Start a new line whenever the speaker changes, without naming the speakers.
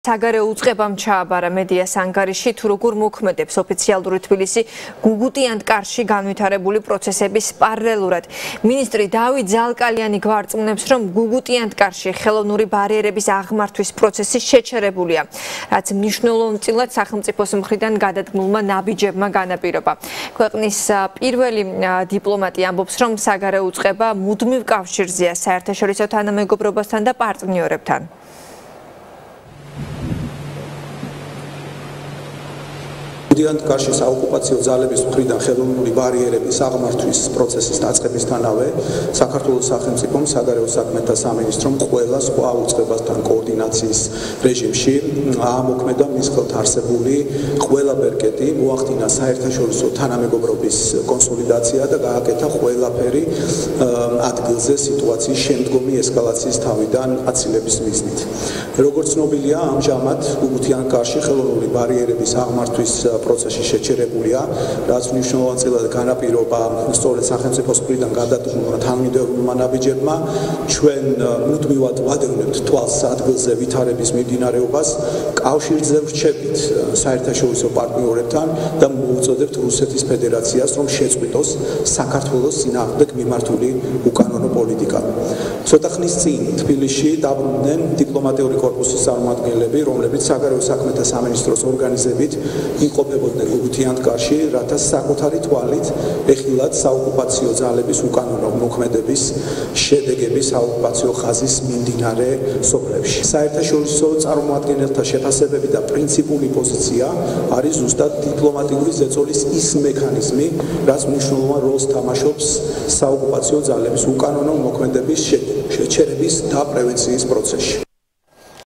საგარეო უწყებამ ჩააბარა მედიას ანგარიში თუ როგორ მოქმედებს ოფიციალური თბილისი გუგუტიანთ კარში განვითარებული პროცესების პარალელურად. მინისტრი დავით ზალკალიანი გვარწმუნებს, რომ გუგუტიანთ კარში ხელოვნური ბარიერების აღმართვის პროცესი შეჩერებულია, რაც მნიშვნელოვანწილად სახელმწიფოს მხრიდან გადადგმულმა ნაბიჯებმა განაპირობა. ქვეყნის პირველი დიპლომატი ამბობს, რომ საგარეო უწყება მუდმივ კავშირზეა საერთაშორისო თანამეგობრობასთან და პარტნიორებთან.
გუგუტიანთ კარში საოკუპაციო ძალების მხრიდან ხელოვნური ბარიერების აღმართვის პროცესის დაწყებისთანავე საქართველოს სახელმწიფომ საგარეო საქმეთა სამინისტრომ ყველა სხვა უწყებასთან კოორდინაციის რეჟიმში აამოქმედა მის ხელთ არსებული ყველა ბერკეტი, მოახდინა საერთაშორისო თანამეგობრობის კონსოლიდაცია და გააკეთა ყველაფერი ადგილზე სიტუაციის შემდგომი ესკალაციის თავიდან აცილების მიზნით. როგორც ცნობილია, ამჟამად გუგუტიანთ კარში ხელოვნური ბარიერების აღმართვის პროცესი შეჩერებულია, რაც მნიშვნელოვანწილად განაპირობა სწორედ სახელმწიფოს მხრიდან გადადგმულმა თანამედროვეულმა ნაბიჯებმა. ჩვენ მუდმივად ვადევნებთ თვალს ადგილზე ვითარების მიმდინარეობას, კავშირზე ვრჩებით საერთაშორისო პარტნიორებთან და მოუწოდებთ რუსეთის ფედერაციას, რომ შეწყვიტოს საქართველოს წინააღმდეგ მიმართული უკანონო პოლიტიკა. ცოტა ხნის წინ თბილისში დაბრუნდნენ დიპლომატიური კორპუსის წარმომადგენლები, რომლებიც საგარეო საქმეთა სამინისტროს ორგანიზებით იმყოფებოდნენ გუგუტიანთ კარში, რათა საკუთარი თვალით ეხილათ საოკუპაციო ძალების უკანონო მოქმედების შედეგები საოკუპაციო ხაზის მიმდინარე სოფლებში. საერთაშორისო წარმომადგენელთა შეფასებები და პრინციპული პოზიცია არის ზუსტად დიპლომატიური ზეწოლის ის მექანიზმი, რაც მნიშვნელოვან როლს თამაშობს საოკუპაციო ძალების უკანონო მოქმედების შეჩერების და პრევენციის პროცესში.